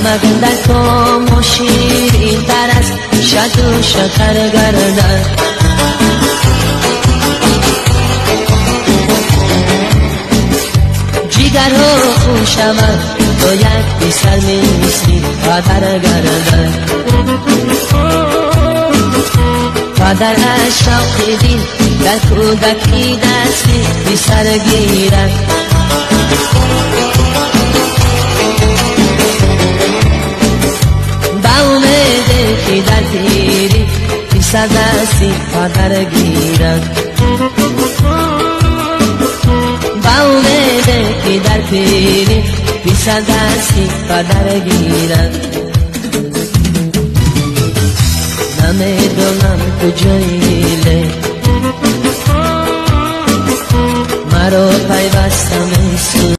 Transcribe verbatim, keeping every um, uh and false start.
غمق در تو شیرین تر از شد و شکر گردد. جگر و خون شود تو یک بی سر میسی قدر گردد. و در اشراق دین در کودکی دستی بی سر گیرد. با امیده که در پیری بی سر دستی قدر گیرد. با امیده که در پیری بی سر دستی قدر گیرد. نمیدونم کجاییله مرا پیوستم